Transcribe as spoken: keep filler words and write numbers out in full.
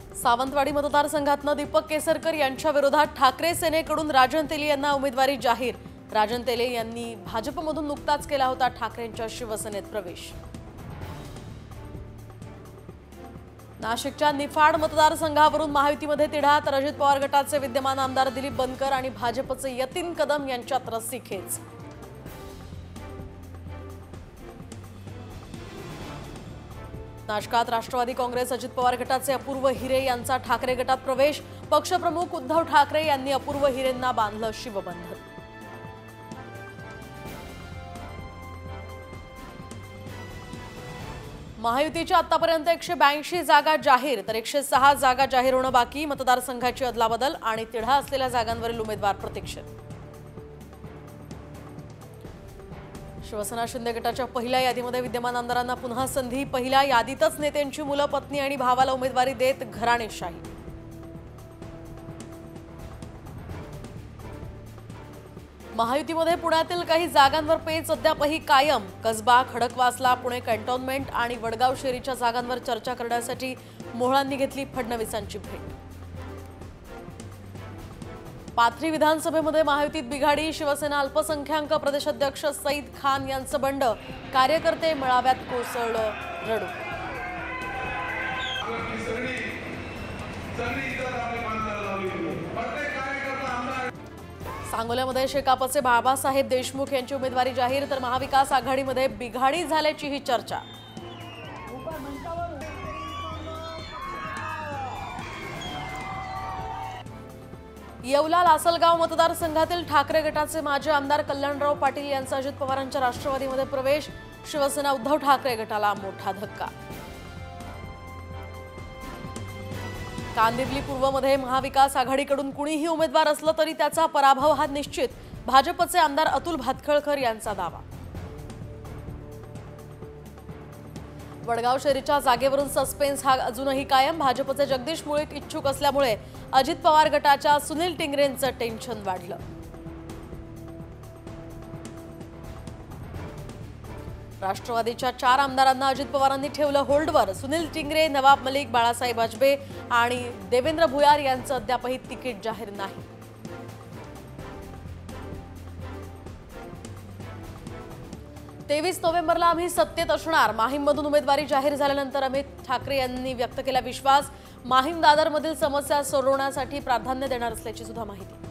सावंतवाडी मतदारसंघातनं दीपक केसरकर यांच्या विरोधात ठाकरे सेनेकडून राजन तेली यांना उमेदवारी जाहीर। राजन तेली यांनी भाजपमधून नुकताच केला होता ठाकरेंच्या शिवसेनेत प्रवेश। नाशिकच्या निफाड मतदारसंघावरून महायुतीमध्ये तिढा, तर अजित पवार गटाचे विद्यमान आमदार दिलीप बनकर आणि भाजपचे यतीन कदम यांच्यात रस्सीखेच। नाशकात राष्ट्रवादी काँग्रेस अजित पवार गटाचे अपूर्व हिरे यांचा ठाकरे गटात प्रवेश। पक्षप्रमुख उद्धव ठाकरे यांनी अपूर्व हिरेंना बांधलं शिवबंधन। महायुतीच्या आतापर्यंत एकशे ब्याऐंशी जागा जाहीर, तर एकशे सहा जागा जाहीर होणं बाकी। मतदारसंघाची अदलाबदल आणि तिढा असलेल्या जागांवरील उमेदवार प्रतीक्षेत। शिवसेना शिंदे गटाच्या पहिल्या यादीमध्ये विद्यमान आमदारांना पुन्हा संधी। पहिल्या यादीतच नेत्यांची मुलं, पत्नी आणि भावाला उमेदवारी देत घराणेशाही। महायुतीमध्ये पुण्यातील काही जागांवर पेच अद्यापही कायम। कसबा, खडकवासला, पुणे कॅन्टोन्मेंट आणि वडगाव शेरीच्या जागांवर चर्चा करण्यासाठी मोहळांनी घेतली फडणवीसांची भेट। पाथरी विधानसभेमध्ये महायुतीत बिघाडी, शिवसेना अल्पसंख्याक प्रदेशाध्यक्ष सईद खान यांचं बंड, कार्यकर्ते मेळाव्यात कोसळलं रडू। सांगोल्यामध्ये शेकापचे बाबासाहेब देशमुख यांची उमेदवारी जाहीर, तर महाविकास आघाडीमध्ये बिघाडी झाल्याची ही चर्चा। येवला लासलगाव मतदारसंघातील ठाकरे गटाचे माजी आमदार कल्याणराव पाटील यांचा अजित पवारांच्या राष्ट्रवादीमध्ये प्रवेश। शिवसेना उद्धव ठाकरे गटाला मोठा धक्का। कांदिवली पूर्वमध्ये महाविकास आघाडीकडून कुणीही उमेदवार असलं तरी त्याचा पराभव हा निश्चित, भाजपचे आमदार अतुल भातखळकर यांचा दावा। वडगाव शहरीच्या जागेवरून सस्पेन्स हा अजूनही कायम। भाजपचे जगदीश मुळीक इच्छुक असल्यामुळे अजित पवार गटाच्या सुनील टिंगरेंचं टेन्शन वाढलं। राष्ट्रवादीच्या चार आमदारांना अजित पवारांनी ठेवलं होल्डवर। सुनील टिंगरे, नवाब मलिक, बाळासाहेब आजबे आणि देवेंद्र भुयार यांचं अद्यापही तिकीट जाहीर नाही। तेवीस नोव्हेंबरला आम्ही सत्तेत असणार, माहीममधून उमेदवारी जाहीर झाल्यानंतर अमित ठाकरे यांनी व्यक्त केला विश्वास। माहीम दादरमधील समस्या सोडवण्यासाठी प्राधान्य देणार असल्याची सुद्धा माहिती।